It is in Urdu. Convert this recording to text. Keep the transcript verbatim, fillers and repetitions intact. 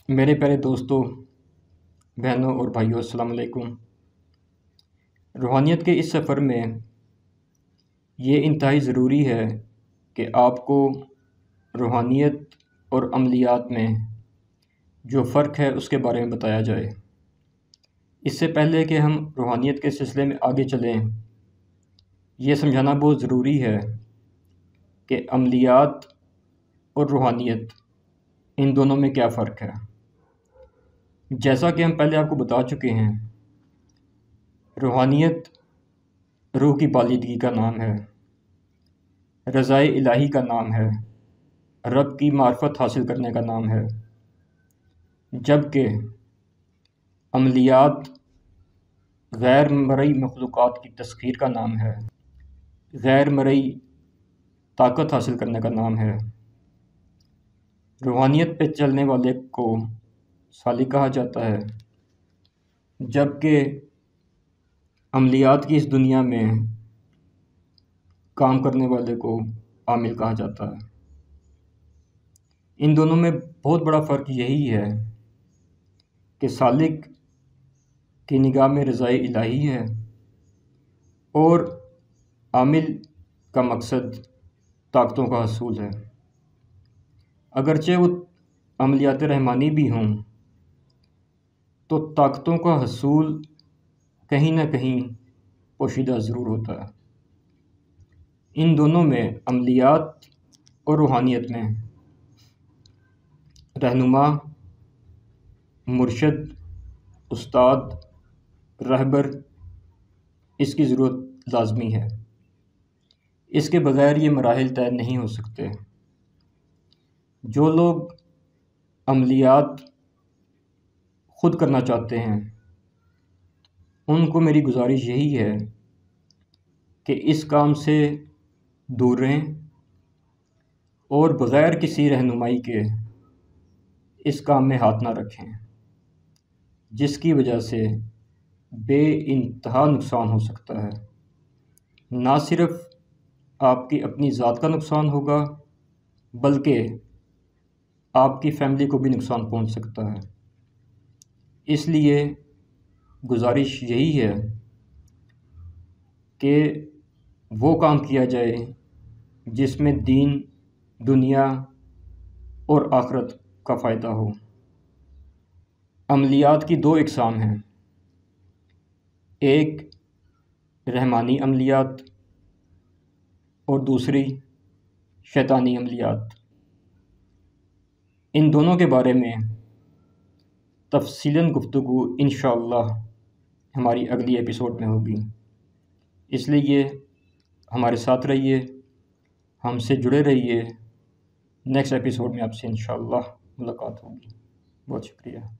میرے پیارے دوستوں، بہنوں اور بھائیوں، السلام علیکم۔ روحانیت کے اس سفر میں یہ انتہائی ضروری ہے کہ آپ کو روحانیت اور عملیات میں جو فرق ہے اس کے بارے میں بتایا جائے۔ اس سے پہلے کہ ہم روحانیت کے سلسلے میں آگے چلیں، یہ سمجھانا بہت ضروری ہے کہ عملیات اور روحانیت ان دونوں میں کیا فرق ہے۔ جیسا کہ ہم پہلے آپ کو بتا چکے ہیں، روحانیت روح کی بالیدگی کا نام ہے، رضائے الہی کا نام ہے، رب کی معرفت حاصل کرنے کا نام ہے، جبکہ عملیات غیر مرئی مخلوقات کی تسخیر کا نام ہے، غیر مرئی طاقت حاصل کرنے کا نام ہے۔ روحانیت پہ چلنے والے کو سالک کہا جاتا ہے، جبکہ عملیات کی اس دنیا میں کام کرنے والے کو عامل کہا جاتا ہے۔ ان دونوں میں بہت بڑا فرق یہی ہے کہ سالک کی نگاہ میں رضائے الہی ہے اور عامل کا مقصد طاقتوں کا حصول ہے۔ اگرچہ وہ عملیات رحمانی بھی ہوں تو طاقتوں کا حصول کہیں نہ کہیں پوشیدہ ضرور ہوتا ہے۔ ان دونوں میں، عملیات اور روحانیت میں، رہنما، مرشد، استاد، رہبر اس کی ضرورت لازمی ہے۔ اس کے بغیر یہ مراحل طے نہیں ہو سکتے۔ جو لوگ عملیات خود کرنا چاہتے ہیں، ان کو میری گزارش یہی ہے کہ اس کام سے دور رہیں اور بغیر کسی رہنمائی کے اس کام میں ہاتھ نہ رکھیں، جس کی وجہ سے بے انتہا نقصان ہو سکتا ہے۔ نہ صرف آپ کی اپنی ذات کا نقصان ہوگا بلکہ آپ کی فیملی کو بھی نقصان پہنچ سکتا ہے۔ اس لیے گزارش یہی ہے کہ وہ کام کیا جائے جس میں دین، دنیا اور آخرت کا فائدہ ہو۔ عملیات کی دو اقسام ہیں، ایک رحمانی عملیات اور دوسری شیطانی عملیات۔ ان دونوں کے بارے میں تفصیلاً گفتگو انشاءاللہ ہماری اگلی ایپیسوڈ میں ہوگی، اس لیے ہمارے ساتھ رہیے، ہم سے جڑے رہیے۔ نیکسٹ ایپیسوڈ میں آپ سے انشاءاللہ ملاقات ہوگی۔ بہت شکریہ۔